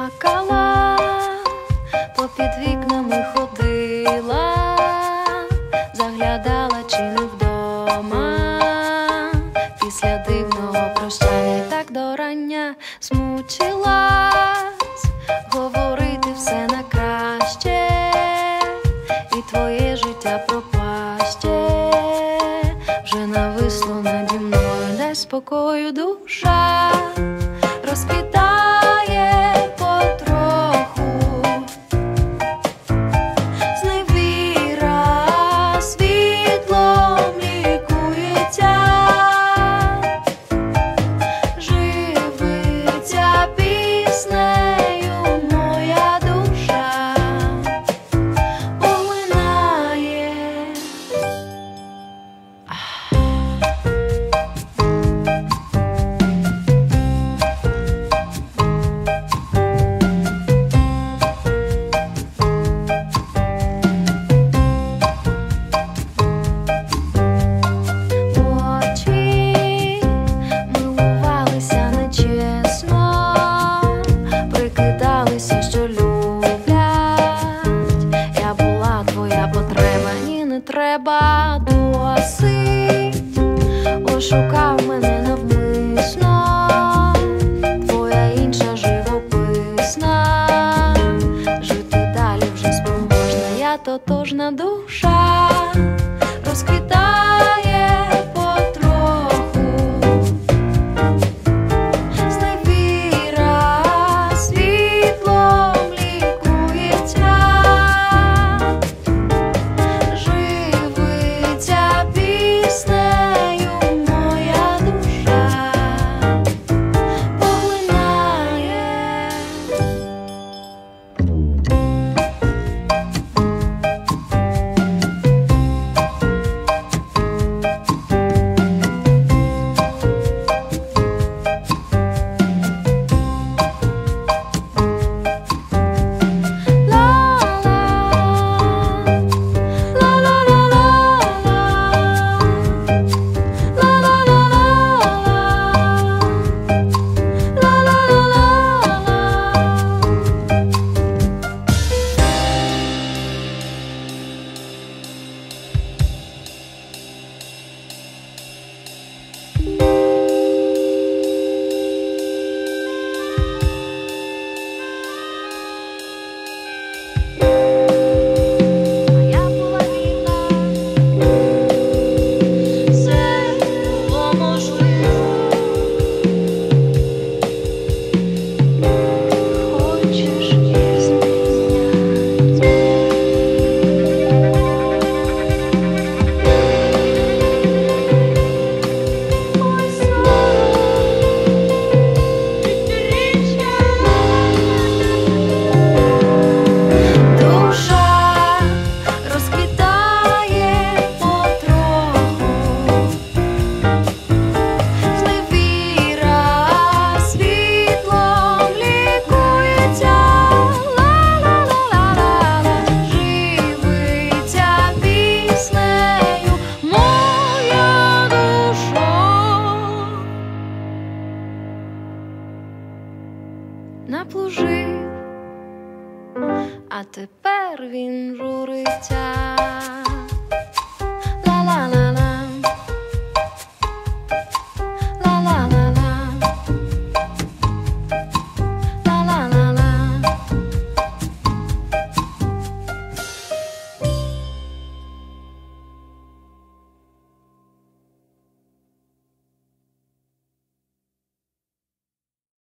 плакала, попід вікнами ходила, заглядала, чи не вдома. Після дивного прощання так до рання змучилась говорити все на краще, і твоє життя пропаще вже нависло наді мною. Дай спокою, душа розквітає потроху, зневіра світлом лікується, живиться піснею моя душа, полинає. Очі милувалися нечесно, прикидалися, що люблять. Я була твоя потреба, ні, не треба, досить. Ошукав мене навмисно, твоя інша живописна. Жити далі вже спроможна, я тотожна душа розквітає потроху, зневіра світлом лікується, живиться піснею моя душа, поглинає. Моя половина, все було можливо. Хочеш їх змінять? Ой, сором, півторіччя. Душа розквітає потроху, зневіра світлом лікується, ла-ла-ла-ла-ла, живиться піснею моя душа. Наплужив, а тепер він журиться.